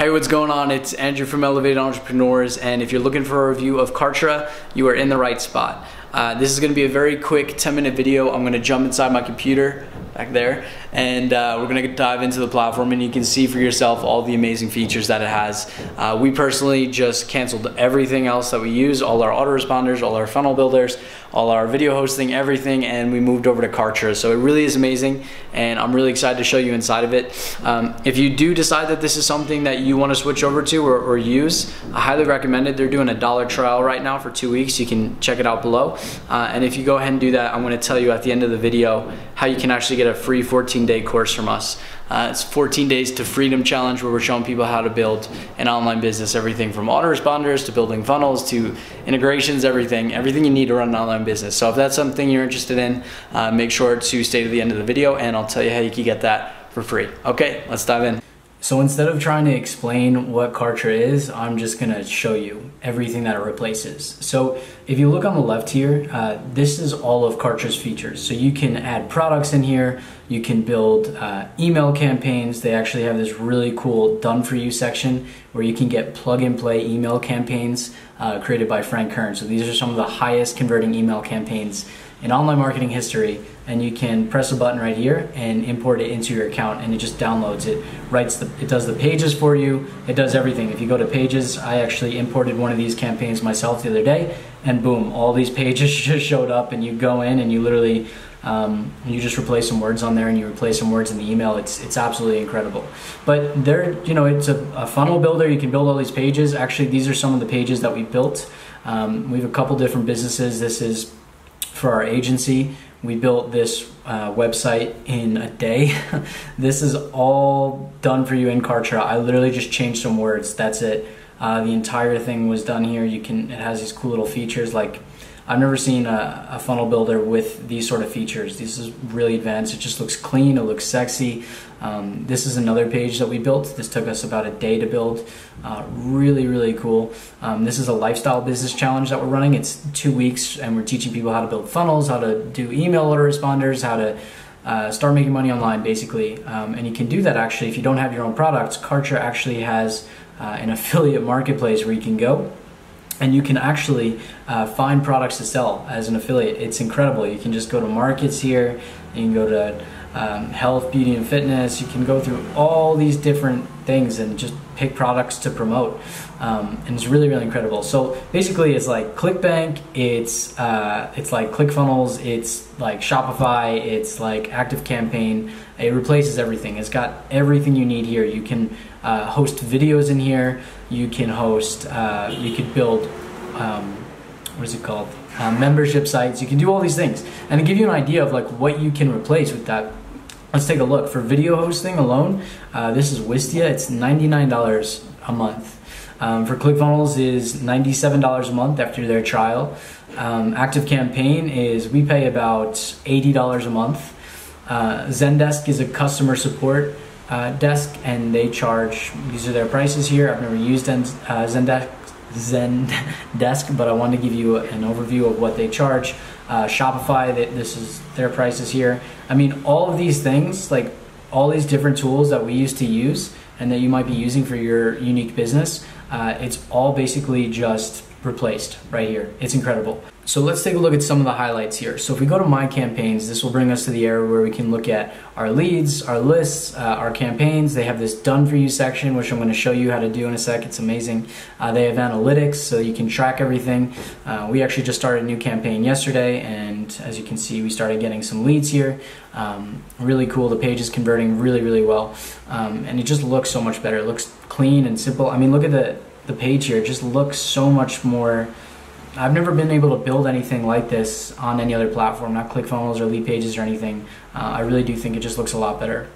Hey, what's going on? It's Andrew from Elevated Entrepreneurs, and if you're looking for a review of Kartra, you are in the right spot. This is going to be a very quick 10-minute video. I'm going to jump inside my computer back there, and we're going to dive into the platform, and you can see for yourself all the amazing features that it has. We personally just canceled everything else that we use, all our autoresponders, all our funnel builders, all our video hosting, everything, and we moved over to Kartra. So it really is amazing, and I'm really excited to show you inside of it. If you do decide that this is something that you want to switch over to or use, I highly recommend it. They're doing a $1 trial right now for 2 weeks. You can check it out below. And if you go ahead and do that, I'm going to tell you at the end of the video how you can actually get a free 14-day course from us. It's 14 days to freedom challenge, where we're showing people how to build an online business, everything from autoresponders to building funnels to integrations, everything you need to run an online business. So if that's something you're interested in, make sure to stay to the end of the video, and I'll tell you how you can get that for free. Okay, let's dive in. So instead of trying to explain what Kartra is, I'm just gonna show you everything that it replaces. So if you look on the left here, this is all of Kartra's features. So you can add products in here, you can build email campaigns. They actually have this really cool done for you section where you can get plug and play email campaigns created by Kern. So these are some of the highest converting email campaigns in online marketing history, and you can press a button right here and import it into your account, and it just downloads it, it does the pages for you, it does everything. If you go to pages, I actually imported one of these campaigns myself the other day, and boom, all these pages just showed up, and you go in and you literally you just replace some words on there, and you replace some words in the email. It's absolutely incredible. But there, it's a funnel builder. You can build all these pages. Actually, these are some of the pages that we built. We have a couple different businesses. This is for our agency. We built this website in a day. This is all done for you in Kartra. I literally just changed some words. That's it. The entire thing was done here. It has these cool little features. Like, I've never seen a funnel builder with these sort of features. This is really advanced. It just looks clean. It looks sexy. This is another page that we built. This took us about a day to build. Really, really cool. This is a lifestyle business challenge that we're running. It's 2 weeks, and we're teaching people how to build funnels, how to do email autoresponders, how to start making money online, basically. And you can do that actually if you don't have your own products. Kartra actually has an affiliate marketplace where you can go and you can actually find products to sell as an affiliate. It's incredible. You can just go to markets here, you can go to health, beauty, and fitness. You can go through all these different things and just pick products to promote. And it's really, really incredible. So basically it's like ClickBank, it's like Clickfunnels, it's like Shopify, it's like ActiveCampaign. It replaces everything. It's got everything you need here. You can host videos in here. You can host, you could build, what is it called? Membership sites. You can do all these things. And to give you an idea of like what you can replace with that, let's take a look. For video hosting alone, this is Wistia. It's $99 a month. For ClickFunnels is $97 a month after their trial. ActiveCampaign is, we pay about $80 a month. Zendesk is a customer support desk, and they charge, these are their prices here. I've never used Zendesk, but I wanted to give you an overview of what they charge. Shopify, this is their prices here. I mean, all of these things, like all these different tools that we used to use and that you might be using for your unique business, it's all basically just replaced right here. It's incredible. So let's take a look at some of the highlights here. So if we go to My Campaigns, this will bring us to the area where we can look at our leads, our lists, our campaigns. They have this done for you section, which I'm going to show you how to do in a sec. It's amazing. They have analytics, so you can track everything. We actually just started a new campaign yesterday, and as you can see, we started getting some leads here. Really cool. The page is converting really, really well. And it just looks so much better. It looks clean and simple. I mean, look at the page here. It just looks so much more. I've never been able to build anything like this on any other platform, not ClickFunnels or Leadpages or anything. I really do think it just looks a lot better.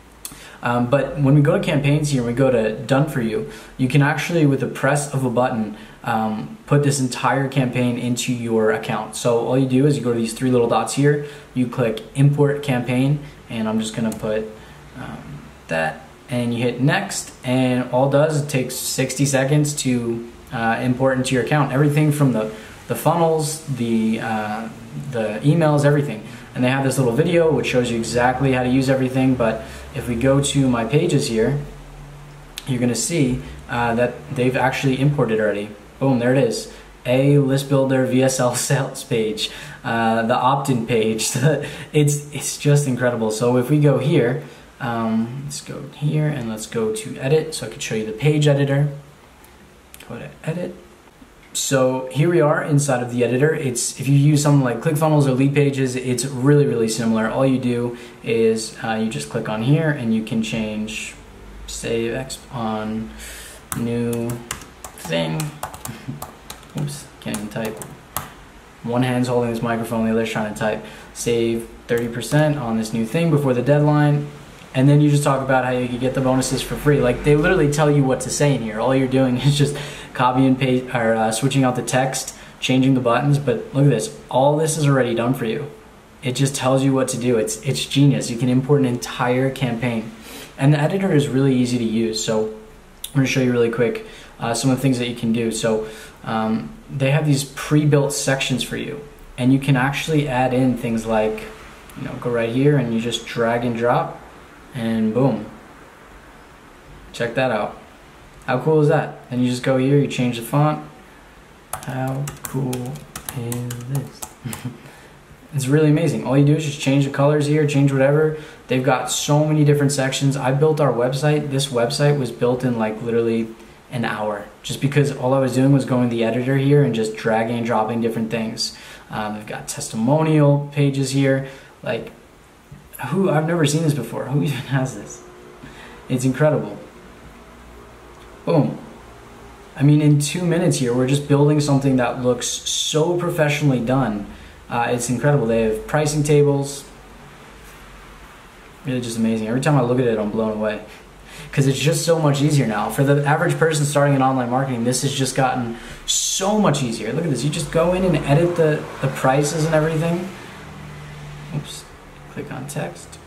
But when we go to campaigns here, and we go to done for you, you can actually, with the press of a button, put this entire campaign into your account. So all you do is you go to these three little dots here, you click import campaign, and I'm just gonna put that, and you hit next, and all it does, it takes 60 seconds to import into your account. Everything from the funnels, the emails, everything. And they have this little video which shows you exactly how to use everything. But if we go to my pages here, you're gonna see that they've actually imported already. Boom, there it is. A list builder VSL sales page, the opt-in page. It's just incredible. So if we go here, let's go here and let's go to edit so I can show you the page editor. Go to edit. So here we are inside of the editor. If you use something like Clickfunnels or Leadpages, it's really similar. All you do is you just click on here and you can change save X on new thing. Oops, can't even type. One hand's holding this microphone, the other's trying to type. Save 30% on this new thing before the deadline. And then you just talk about how you can get the bonuses for free. Like, they literally tell you what to say in here. All you're doing is just copy and paste, or switching out the text, changing the buttons. But look at this, all this is already done for you. It just tells you what to do. It's genius. You can import an entire campaign. And the editor is really easy to use. So I'm gonna show you really quick some of the things that you can do. So they have these pre-built sections for you. And you can actually add in things like, go right here and you just drag and drop. And boom, check that out. How cool is that? And you just go here, you change the font. How cool is this? It's really amazing. All you do is just change the colors here, change whatever. They've got so many different sections. I built our website. This website was built in like literally an hour, just because all I was doing was going to the editor here and just dragging and dropping different things. They've got testimonial pages here. Like, I've never seen this before. Who even has this? It's incredible. Boom. I mean, in 2 minutes here, we're just building something that looks so professionally done. It's incredible. They have pricing tables. Really just amazing. Every time I look at it, I'm blown away. Because it's just so much easier now. For the average person starting in online marketing, this has just gotten so much easier. Look at this. You just go in and edit the prices and everything. Oops. Click on text.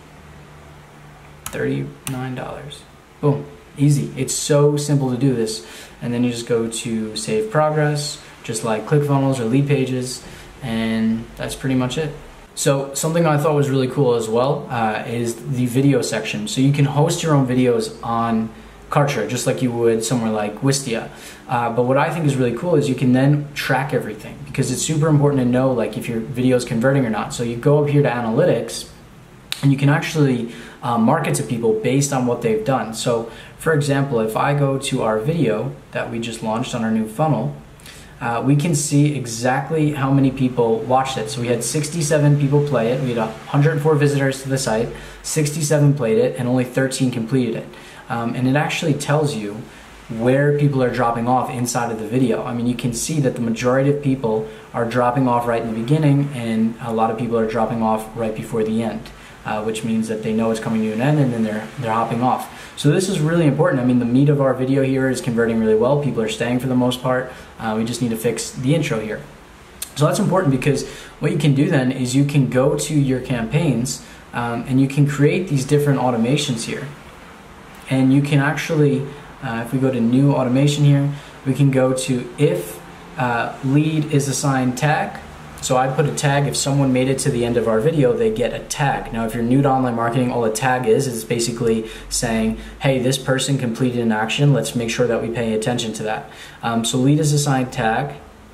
$39. Boom. Easy. It's so simple to do this. And then you just go to save progress, just like Clickfunnels or Leadpages, and that's pretty much it. So something I thought was really cool as well is the video section. So you can host your own videos on Kartra, just like you would somewhere like Wistia. But what I think is really cool is you can then track everything, because it's super important to know like if your video is converting or not. So you go up here to analytics, and you can actually market to people based on what they've done. So for example, if I go to our video that we just launched on our new funnel, we can see exactly how many people watched it. So we had 67 people play it. We had 104 visitors to the site, 67 played it, and only 13 completed it. And it actually tells you where people are dropping off inside of the video. I mean, you can see that the majority of people are dropping off right in the beginning, and a lot of people are dropping off right before the end. Which means that they know it's coming to an end, and then they're hopping off. So this is really important. I mean, the meat of our video here is converting really well. People are staying for the most part. We just need to fix the intro here. So that's important, because what you can do then is you can go to your campaigns and you can create these different automations here. And you can actually, if we go to new automation here, we can go to if lead is assigned tag. So I put a tag. If someone made it to the end of our video, they get a tag. Now, if you're new to online marketing, all a tag is basically saying, hey, this person completed an action. Let's make sure that we pay attention to that. So lead is assigned tag.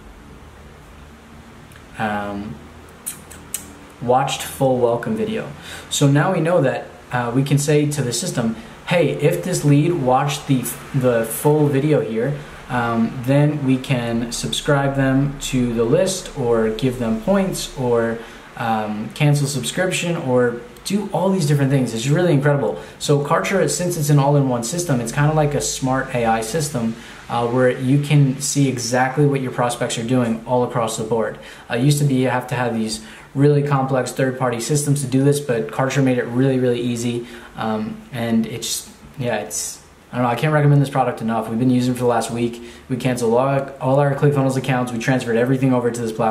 Watched full welcome video. So now we know that we can say to the system, hey, if this lead watched the full video here, then we can subscribe them to the list, or give them points, or cancel subscription, or do all these different things. It's really incredible. So Kartra, since it's an all-in-one system, it's kind of like a smart AI system where you can see exactly what your prospects are doing all across the board. It used to be you have to have these really complex third-party systems to do this, but Kartra made it really easy, and it's I don't know, I can't recommend this product enough. We've been using it for the last week. We canceled all our Clickfunnels accounts. We transferred everything over to this platform.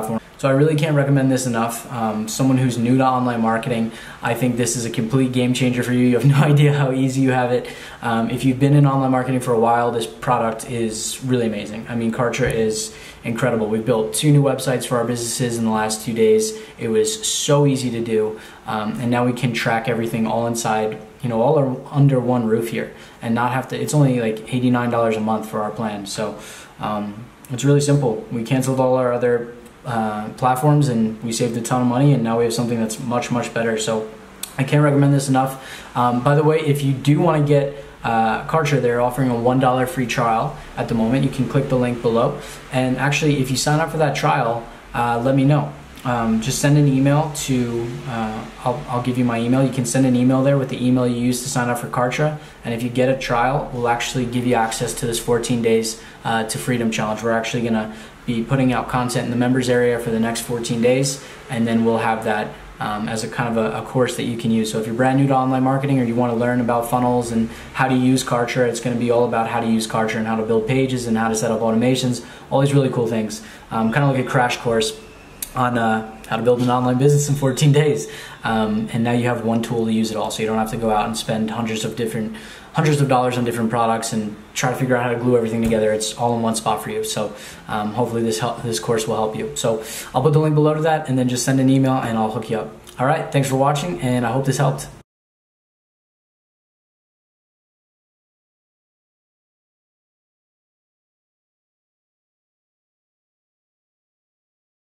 So I really can't recommend this enough. Someone who's new to online marketing, I think this is a complete game changer for you. You have no idea how easy you have it. If you've been in online marketing for a while, this product is really amazing. I mean, Kartra is incredible. We've built 2 new websites for our businesses in the last 2 days. It was so easy to do, and now we can track everything all inside, all under one roof here, and not have to. It's only like $89 a month for our plan, so it's really simple. We canceled all our other platforms and we saved a ton of money, and now we have something that's much better. So I can't recommend this enough. By the way, if you do want to get Kartra, they're offering a $1 free trial at the moment. You can click the link below, and actually if you sign up for that trial, let me know. Just send an email to, I'll give you my email. You can send an email there with the email you used to sign up for Kartra, and if you get a trial, we'll actually give you access to this 14 days to freedom challenge. We're actually going to be putting out content in the members area for the next 14 days, and then we'll have that as a kind of a course that you can use. So if you're brand new to online marketing, or you want to learn about funnels and how to use Kartra, it's going to be all about how to use Kartra and how to build pages and how to set up automations, all these really cool things. Kind of like a crash course on how to build an online business in 14 days. And now you have one tool to use it all, so you don't have to go out and spend hundreds of dollars on different products and try to figure out how to glue everything together. It's all in one spot for you. So hopefully this course will help you. So I'll put the link below to that, and then just send an email and I'll hook you up. All right, thanks for watching, and I hope this helped.